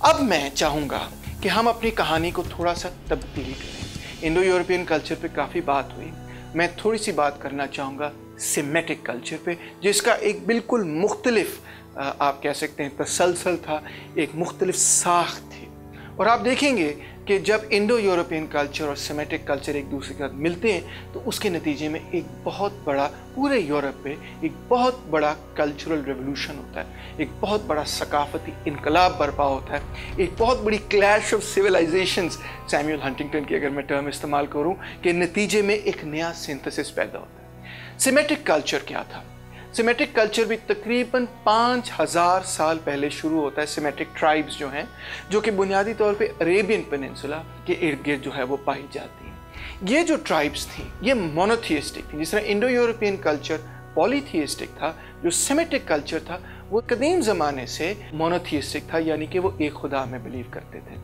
अब मैं चाहूँगा कि हम अपनी कहानी को थोड़ा सा तब्दील करें। इंडो यूरोपियन कल्चर पे काफ़ी बात हुई, मैं थोड़ी सी बात करना चाहूँगा सेमेटिक कल्चर पे, जिसका एक बिल्कुल मुख्तलिफ आप कह सकते हैं तसलसल था, एक मुख्तलिफ साख थी। और आप देखेंगे कि जब इंडो यूरोपियन कल्चर और सेमेटिक कल्चर एक दूसरे के साथ मिलते हैं तो उसके नतीजे में एक बहुत बड़ा, पूरे यूरोप पे एक बहुत बड़ा कल्चरल रेवोल्यूशन होता है, एक बहुत बड़ा सकाफती इनकलाब बर्पा होता है, एक बहुत बड़ी clash of civilisations, Samuel Huntington की अगर मैं टर्म इस्तेमाल करूं, के नतीजे में एक नया सिंथेसिस पैदा होता है। सेमेटिक कल्चर क्या था? सेमेटिक कल्चर भी तकरीबन 5000 साल पहले शुरू होता है। सेमेटिक ट्राइब्स जो हैं, जो कि बुनियादी तौर पे अरेबियन पेनिनसुला के इर्द गिर्द जो है वो पाई जाती हैं। ये जो ट्राइब्स थी ये मोनोथियस्टिक थी। जिस तरह इंडो यूरोपियन कल्चर पॉलीथियस्टिक था, जो सेमेटिक कल्चर था वो कदीम ज़माने से मोनोथियस्टिक था, यानी कि वो एक खुदा में बिलीव करते थे।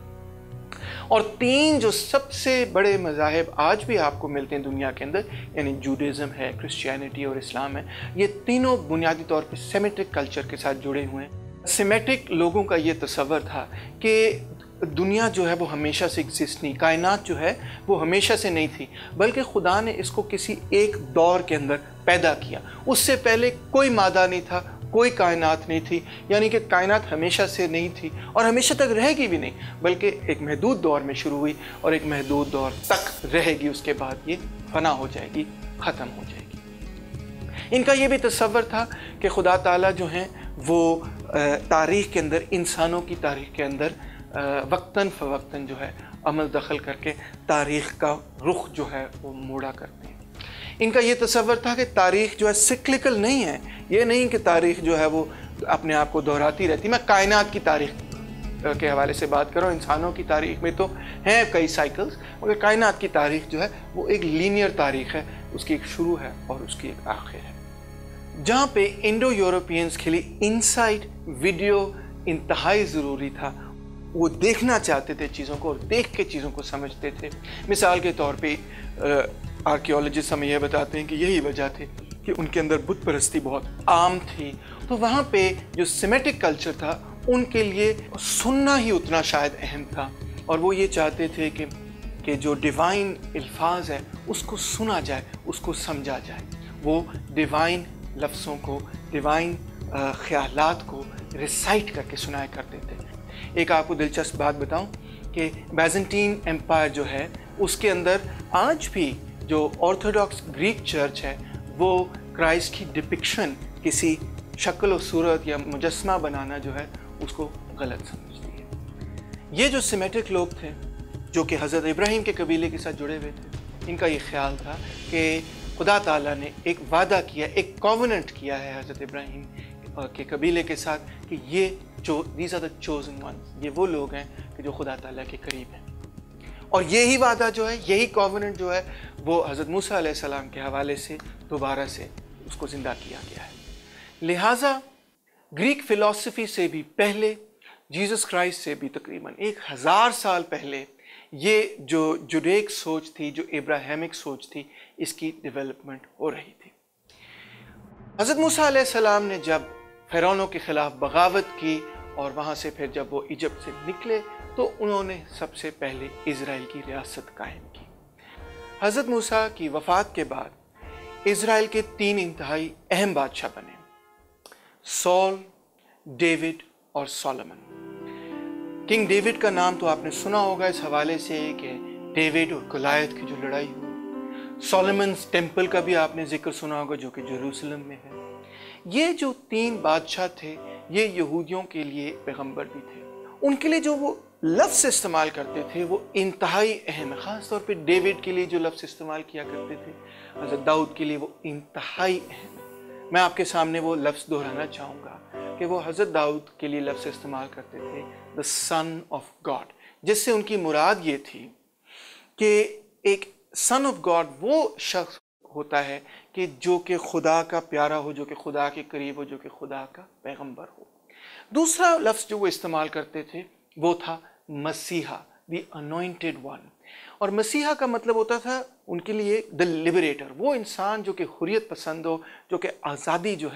और तीन जो सबसे बड़े मज़ाहिब आज भी आपको मिलते हैं दुनिया के अंदर, यानी जूडाइज़्म है, क्रिश्चियनिटी और इस्लाम है, ये तीनों बुनियादी तौर पे सेमेटिक कल्चर के साथ जुड़े हुए हैं। सेमेटिक लोगों का ये तसव्वुर था कि दुनिया जो है वो हमेशा से एग्जिस्ट नहीं, कायनात जो है वो हमेशा से नहीं थी, बल्कि खुदा ने इसको किसी एक दौर के अंदर पैदा किया। उससे पहले कोई मादा नहीं था, कोई कायनात नहीं थी, यानी कि कायनात हमेशा से नहीं थी और हमेशा तक रहेगी भी नहीं, बल्कि एक महदूद दौर में शुरू हुई और एक महदूद दौर तक रहेगी, उसके बाद ये फना हो जाएगी, ख़त्म हो जाएगी। इनका ये भी तसव्वुर था कि खुदा ताला जो हैं वो तारीख़ के अंदर, इंसानों की तारीख़ के अंदर वक्तन फ़वक्तन जो है अमल दखल करके तारीख़ का रुख जो है वो मोड़ा करते हैं। इनका ये तसव्वुर था कि तारीख़ जो है सिक्लिकल नहीं है, ये नहीं कि तारीख़ जो है वो अपने आप को दोहराती रहती। मैं कायनात की तारीख़ के हवाले से बात कर रहा हूँ, इंसानों की तारीख़ में तो हैं कई साइकिल्स, मगर कायनात की तारीख़ जो है वो एक लीनियर तारीख़ है, उसकी एक शुरू है और उसकी एक आखिर है। जहाँ पे इंडो यूरोपियंस के लिए इनसाइट वीडियो इंतहाई ज़रूरी था, वो देखना चाहते थे चीज़ों को और देख के चीज़ों को समझते थे। मिसाल के तौर पे आर्कियोलॉजिस्ट हमें यह बताते हैं कि यही वजह थी कि उनके अंदर बुत परस्ती बहुत आम थी। तो वहाँ पे जो सेमेटिक कल्चर था उनके लिए सुनना ही उतना शायद अहम था, और वो ये चाहते थे कि जो डिवाइन अल्फाज है उसको सुना जाए, उसको समझा जाए। वो डिवाइन लफ्ज़ों को, डिवाइन ख्यालात को रिसाइट करके सुनाया करते थे। एक आपको दिलचस्प बात बताऊं कि बैजेंटीन एम्पायर जो है उसके अंदर आज भी जो ऑर्थोडॉक्स ग्रीक चर्च है वो क्राइस्ट की डिपिक्शन, किसी शक्ल और सूरत या मुजस्मा बनाना जो है उसको गलत समझती है। ये जो सेमेटिक लोग थे जो कि हज़रत इब्राहीम के कबीले के साथ जुड़े हुए थे, इनका ये ख्याल था कि खुदा ताला ने एक वादा किया, एक कॉवेनेंट किया है हज़रत इब्राहीम के कबीले के साथ कि ये जो these are the chosen ones, ये वो लोग हैं कि जो खुदा ताला के करीब हैं। और यही वादा जो है, यही कॉवेनेंट जो है वो हज़रत मूसा अलैहिस्सलाम के हवाले से दोबारा से उसको ज़िंदा किया गया है। लिहाजा ग्रीक फ़िलासफ़ी से भी पहले, जीसस क्राइस्ट से भी तकरीबन 1000 साल पहले ये जो जुडेक सोच थी, जो इब्राहिमिक सोच थी, इसकी डेवलपमेंट हो रही थी। हज़रत मूसा अलैहिस्सलाम ने जब फ़िरौनों के ख़िलाफ़ बगावत की और वहाँ से फिर जब वो इजिप्ट से निकले तो उन्होंने सबसे पहले इज़राइल की रियासत कायम की। हज़रत मूसा की वफ़ात के बाद इज़राइल के 3 इंतहाई अहम बादशाह बने, सॉल, डेविड और सोलोमन। किंग डेविड का नाम तो आपने सुना होगा इस हवाले से कि डेविड और गलायत की जो लड़ाई हुई। सोलोमन टेम्पल का भी आपने जिक्र सुना होगा जो कि जेरूसलम में है। ये जो 3 बादशाह थे ये यहूदियों के लिए पैगंबर भी थे। उनके लिए जो वो लफ्ज़ इस्तेमाल करते थे वो इंतहाई अहम है। ख़ास तौर पे डेविड के लिए जो लफ्ज़ इस्तेमाल किया करते थे, हज़रत दाऊद के लिए वो इंतहाई अहम है। मैं आपके सामने वो लफ्ज़ दोहराना चाहूँगा कि वो हज़रत दाऊद के लिए लफ्ज़ इस्तेमाल करते थे द सन ऑफ गॉड, जिससे उनकी मुराद ये थी कि एक सन ऑफ गॉड वो शख्स होता है कि जो कि खुदा का प्यारा हो, जो कि खुदा के करीब हो, जो कि खुदा का पैगंबर हो। दूसरा लफ्ज़ जो वो इस्तेमाल करते थे वो था मसीहा, द अनॉइंटेड वन। और मसीहा का मतलब होता था उनके लिए द लिबरेटर, वो इंसान जो कि हुर्रियत पसंद हो, जो कि आज़ादी जो है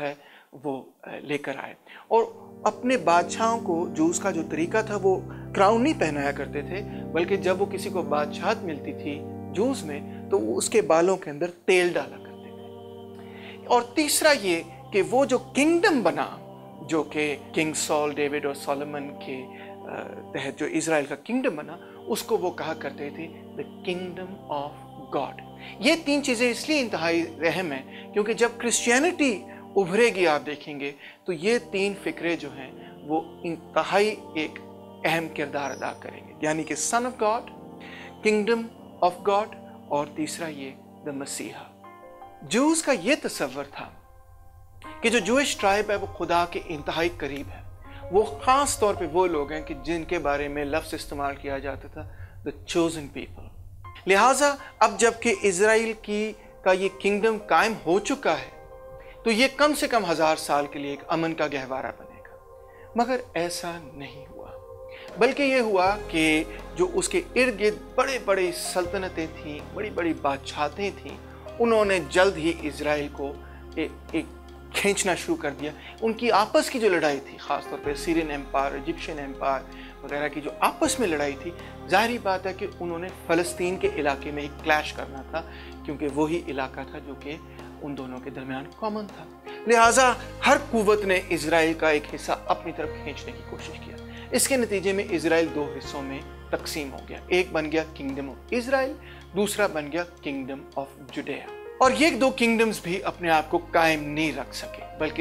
वो लेकर आए और अपने बादशाहों को जूस का जो तरीका था वो क्राउन नहीं पहनाया करते थे, बल्कि जब वो किसी को बादशाहत मिलती थी जूस में तो वो उसके बालों के अंदर तेल डाला करते थे। और तीसरा ये कि वो जो किंगडम बना, जो कि किंग सॉल, डेविड और सोलोमन के तहत जो इजराइल का किंगडम बना, उसको वो कहा करते थे द किंगडम ऑफ गॉड। ये तीन चीज़ें इसलिए इंतहाई अहम हैं क्योंकि जब क्रिश्चियनिटी उभरेगी आप देखेंगे तो ये तीन फिक्रे जो हैं वो इंतहाई एक अहम किरदार अदा करेंगे, यानी कि son of God, kingdom of God और तीसरा ये द मसीहा। जूस का ये तसव्वुर था कि जो जूइश ट्राइब है वो खुदा के इंतहाई करीब है। वो ख़ास तौर पे वो लोग हैं कि जिनके बारे में लफ्ज़ इस्तेमाल किया जाता था द चोजन पीपल। लिहाजा अब जबकि इज़राइल का ये किंगडम कायम हो चुका है तो ये कम से कम 1000 साल के लिए एक अमन का गहवारा बनेगा, मगर ऐसा नहीं हुआ। बल्कि ये हुआ कि जो उसके इर्द गिर्द बड़े बड़े सल्तनतें थीं, बड़ी बड़ी बादशाहतें थीं, उन्होंने जल्द ही इज़राइल को एक खींचना शुरू कर दिया। उनकी आपस की जो लड़ाई थी, ख़ासतौर पे सीरियन एम्पायर, इजिप्शियन एम्पायर वगैरह की जो आपस में लड़ाई थी, ज़ाहिर बात है कि उन्होंने फ़लस्तीन के इलाके में एक क्लैश करना था, क्योंकि वही इलाका था जो कि उन दोनों के दरमियान कॉमन था। लिहाजा हर कुव्वत ने इज़राइल का एक हिस्सा अपनी तरफ खींचने की कोशिश किया। इसके नतीजे में इज़राइल 2 हिस्सों में तकसीम हो गया। एक बन गया किंगडम ऑफ इज़राइल, दूसरा बन गया किंगडम ऑफ जुडेया। और ये 2 किंगडम्स भी अपने आप को कायम नहीं रख सके, बल्कि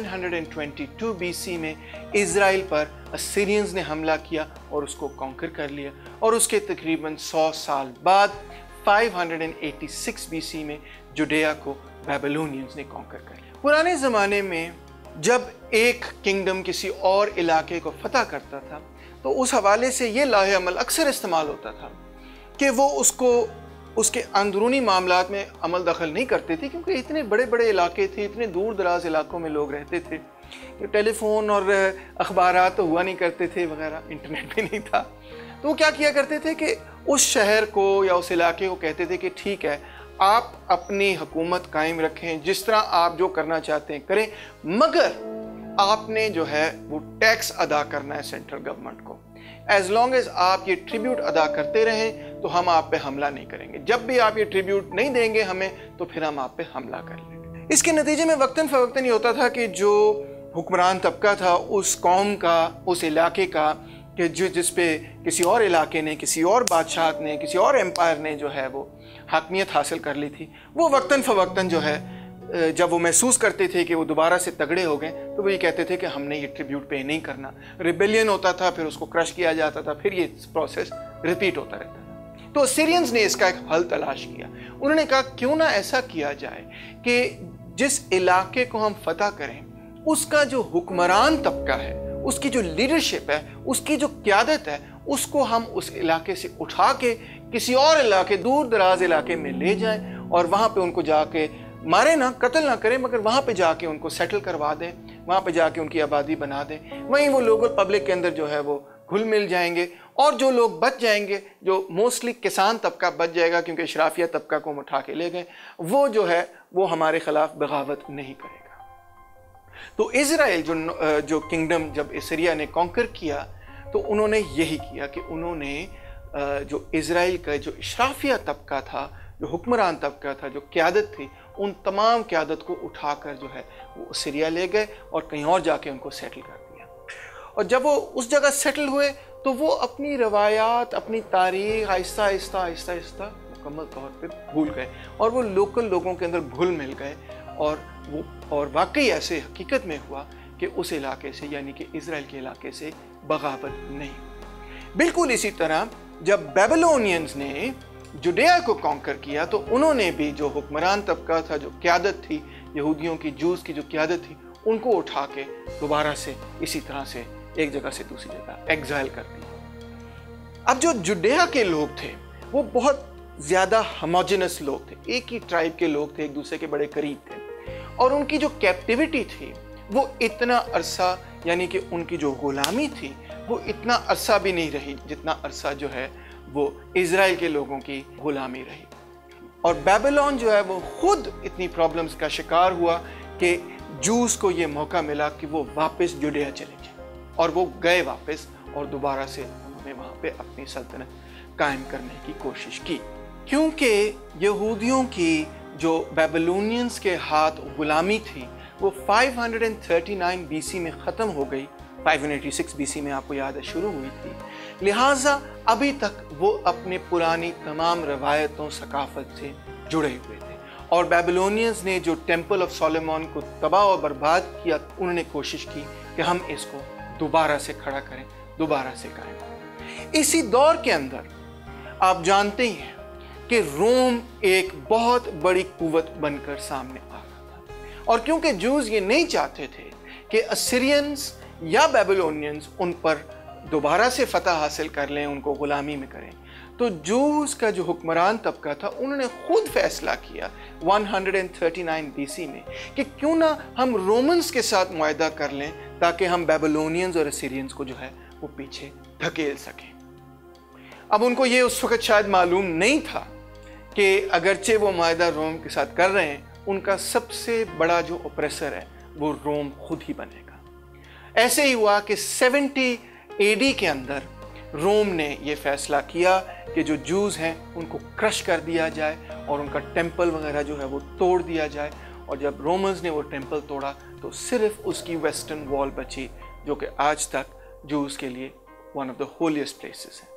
722 BC में इज़राइल पर असीरियंस ने हमला किया और उसको कॉन्कर कर लिया। और उसके तकरीबन 100 साल बाद 586 BC में जुडेया को बेबीलोनियंस ने कॉन्कर कर लिया। पुराने ज़माने में जब एक किंगडम किसी और इलाके को फतह करता था तो उस हवाले से ये लाहे अमल अक्सर इस्तेमाल होता था कि वो उसके अंदरूनी मामलात में अमल दखल नहीं करते थे, क्योंकि इतने बड़े बड़े इलाके थे, इतने दूर दराज इलाकों में लोग रहते थे कि टेलीफोन और अखबारात तो हुआ नहीं करते थे वगैरह, इंटरनेट भी नहीं था। तो वो क्या किया करते थे कि उस शहर को या उस इलाके को कहते थे कि ठीक है, आप अपनी हुकूमत कायम रखें, जिस तरह आप जो करना चाहते हैं करें, मगर आपने जो है वो टैक्स अदा करना है सेंट्रल गवर्नमेंट को। एज लॉन्ग एज आप ये ट्रिब्यूट अदा करते रहें तो हम आप पे हमला नहीं करेंगे। जब भी आप ये ट्रिब्यूट नहीं देंगे हमें, तो फिर हम आप पे हमला कर लेंगे। इसके नतीजे में वक्तन फ़वक्तन ये होता था कि जो हुक्मरान तबका था उस कौम का, उस इलाके का, कि जिस पे किसी और इलाके ने, किसी और बादशाह ने, किसी और एम्पायर ने जो है वो हाकमियत हासिल कर ली थी, वो वक्तन फ़वक्तन जो है जब वो महसूस करते थे कि वो दोबारा से तगड़े हो गए तो वो ये कहते थे कि हमने ये ट्रिब्यूट पे नहीं करना। रिबेलियन होता था, फिर उसको क्रश किया जाता था, फिर ये प्रोसेस रिपीट होता रहता था। तो सीरियंस ने इसका एक हल तलाश किया। उन्होंने कहा क्यों ना ऐसा किया जाए कि जिस इलाके को हम फतह करें उसका जो हुक्मरान तबका है, उसकी जो लीडरशिप है, उसकी जो क़यादत है, उसको हम उस इलाके से उठा के किसी और इलाके, दूर दराज इलाके में ले जाएं और वहाँ पे उनको जाके मारे ना, कत्ल ना करें, मगर वहाँ पे जाके उनको सेटल करवा दें, वहाँ पे जाके उनकी आबादी बना दें। वहीं वो लोकल पब्लिक के अंदर जो है वो घुल मिल जाएंगे और जो लोग बच जाएंगे, जो मोस्टली किसान तबका बच जाएगा क्योंकि इशराफिया तबका को हम उठा के ले गए, वो जो है वो हमारे ख़िलाफ़ बगावत नहीं करेगा। तो इज़राइल जो किंगडम जब सीरिया ने कॉन्कर किया तो उन्होंने यही किया कि उन्होंने जो इज़राइल का जो इशराफिया तबका था, जो हुक्मरान तबका था, जो क़यादत थी, उन तमाम क़यादत को उठाकर जो है वो सीरिया ले गए और कहीं और जाके उनको सेटल कर दिया। और जब वो उस जगह सेटल हुए तो वो अपनी रवायात, अपनी तारीख़ आहिस्ता आहिस्ता आहिस्ता आहिस्ता मुकम्मल तौर पे भूल गए और वो लोकल लोगों के अंदर घुल मिल गए। और वाकई ऐसे हकीकत में हुआ कि उस इलाके से, यानी कि इज़राइल के इलाके से बगावत नहीं हुई। बिल्कुल इसी तरह जब बेबीलोनियंस ने जुडेया को कॉन्कर किया तो उन्होंने भी जो हुक्मरान तबका था, जो क़यादत थी यहूदियों की, जूस की जो क़यादत थी, उनको उठा के दोबारा से इसी तरह से एक जगह से दूसरी जगह एग्जाइल कर दिया। अब जो जुडेया के लोग थे वो बहुत ज़्यादा होमोजेनस लोग थे, एक ही ट्राइब के लोग थे, एक दूसरे के बड़े करीब थे, और उनकी जो कैप्टिविटी थी वो इतना अरसा, यानी कि उनकी जो गुलामी थी वो इतना अरसा भी नहीं रही जितना अरसा जो है वो इज़राइल के लोगों की गुलामी रही। और बेबीलोन जो है वो खुद इतनी प्रॉब्लम्स का शिकार हुआ कि जूस को ये मौका मिला कि वो वापस जुडिया चले जाए, और वो गए वापस और दोबारा से उन्होंने वहाँ पे अपनी सल्तनत कायम करने की कोशिश की। क्योंकि यहूदियों की जो बेबीलोनियंस के हाथ गुलामी थी वो 539 बीसी में ख़त्म हो गई, 586 बीसी में आपको याद है शुरू हुई थी, लिहाजा अभी तक वो अपने पुरानी तमाम रवायतों सकाफत से जुड़े हुए थे। और बेबीलोनियंस ने जो टेम्पल ऑफ सोलोमन को तबाह और बर्बाद किया, उन्होंने कोशिश की कि हम इसको दोबारा से खड़ा करें, दोबारा से कायम करें। इसी दौर के अंदर आप जानते ही हैं कि रोम एक बहुत बड़ी कुव्वत बनकर सामने आ रहा था, और क्योंकि जूस ये नहीं चाहते थे कि असीरियंस या बेबीलोनियंस उन पर दोबारा से फतह हासिल कर लें, उनको गुलामी में करें, तो जूस का जो हुक्मरान तबका था उन्होंने खुद फैसला किया 139 बीसी में कि क्यों ना हम रोमन्स के साथ मुआहदा कर लें ताकि हम बेबीलोनियंस और असीरियंस को जो है वो पीछे धकेल सकें। अब उनको ये उस वक्त शायद मालूम नहीं था कि अगरचे वो मुआहदा रोम के साथ कर रहे हैं, उनका सबसे बड़ा जो ऑपरेसर है वो रोम खुद ही बनेगा। ऐसे ही हुआ कि 70 AD के अंदर रोम ने ये फैसला किया कि जो जूस हैं उनको क्रश कर दिया जाए और उनका टेम्पल वगैरह जो है वो तोड़ दिया जाए। और जब रोमन्स ने वो टेम्पल तोड़ा तो सिर्फ उसकी वेस्टर्न वॉल बची, जो कि आज तक जूस के लिए one of the holiest places है।